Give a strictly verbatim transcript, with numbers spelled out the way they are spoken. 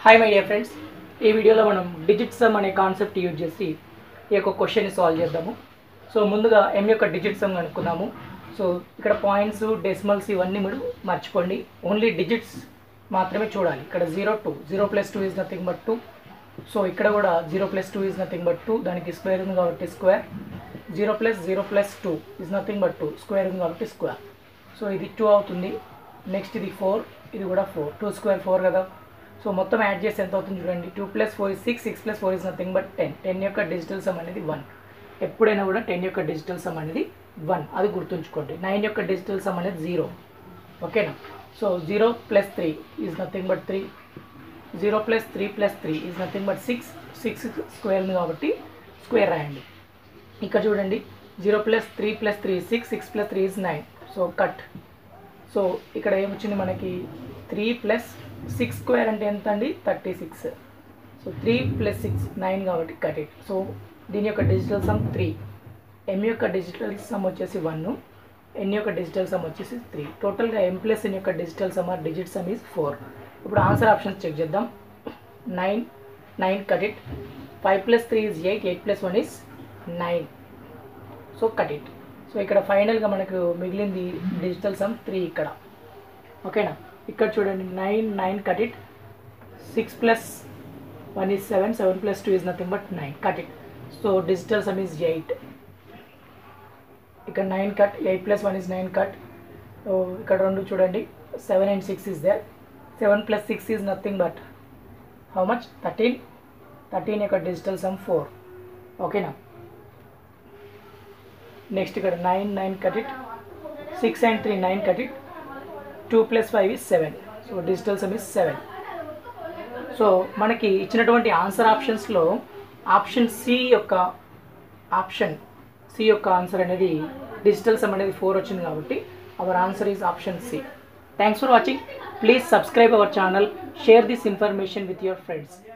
Hi my dear friends, ఈ వీడియోలో మనం డిజిట్ సమ్ అనే కాన్సెప్ట్ యూజ్ చేసి ఈ యొక్క క్వశ్చన్ని సాల్వ్ చేద్దాము. సో ముందుగా m యొక్క డిజిట్ సమ్ కనుక్కుందాము. సో ఇక్కడ పాయింట్స్ డెసిమల్స్ ఇవన్నీ మీరు మర్చిపోండి, ఓన్లీ డిజిట్స్ మాత్రమే చూడాలి. ఇక్కడ zero two zero plus two is nothing but two. So ఇక్కడ కూడా zero plus two is nothing but two, దానికి స్క్వేర్ ఉంది కాబట్టి square. Zero plus zero plus two is nothing but two, square ఉంది కాబట్టి స్క్వేర్. సో ఇది two అవుతుంది. Next ఇది ఫోర్, ఇది కూడా ఫోర్. టూ స్క్వేర్ ఫోర్ కదా. సో మొత్తం యాడ్ చేసి ఎంత అవుతుంది చూడండి. Two plus four is six, six plus four is nothing but ten. Ten యొక్క డిజిటల్ సమ్ అనేది వన్. ఎప్పుడైనా కూడా టెన్ యొక్క డిజిటల్ సమ్ అనేది వన్, అది గుర్తుంచుకోండి. నైన్ యొక్క డిజిటల్ సమ్ అనేది జీరో, ఓకేనా. So zero plus three is nothing but three. Zero plus three plus three is nothing but six. Six square ఉంది కాబట్టి స్క్వేర్ రాయండి. ఇక్కడ చూడండి, zero plus three plus three six, six plus three is nine. So cut. So ఇక్కడ ఏమొచ్చింది మనకి, three plus six square అంటే ఎంత అండి, thirty six. So three plus six nine కాబట్టి కట్ ఇట్. సో దీని యొక్క డిజిటల్ సమ్ త్రీ. ఎం యొక్క డిజిటల్ సమ్ వచ్చేసి వన్, ఎన్ యొక్క డిజిటల్ సమ్ వచ్చేసి త్రీ. టోటల్గా ఎం ప్లస్ ఎన్ యొక్క digital sum or digit sum is four. ఇప్పుడు ఆన్సర్ ఆప్షన్స్ చెక్ చేద్దాం. Nine, nine cut it. Five plus three is eight, eight plus one is nine. So cut it. So ఇక్కడ ఫైనల్గా మనకు మిగిలింది digital sum three ఇక్కడ, ఓకేనా. ఇక్కడ చూడండి, nine, nine cut it. Six plus one is seven, seven plus two is nothing but nine, cut it. So digital sum is eight. ఇక్కడ nine cut, eight plus one is nine cut. So ఇక్కడ రెండు చూడండి, seven and six is there. Seven plus six is nothing but how much, thirteen. Thirteen యొక్క digital sum four, ఓకేనా. Next ఇక్కడ nine, nine cut it. Six and three nine cut it. Two plus five is seven. So digital sum is seven. So మనకి ఇచ్చినటువంటి answer ఆప్షన్స్లో option C యొక్క option C యొక్క answer అనేది digital sum అనేది four వచ్చింది కాబట్టి our answer is option C. Thanks for watching. Please subscribe our channel. Share this information with your friends.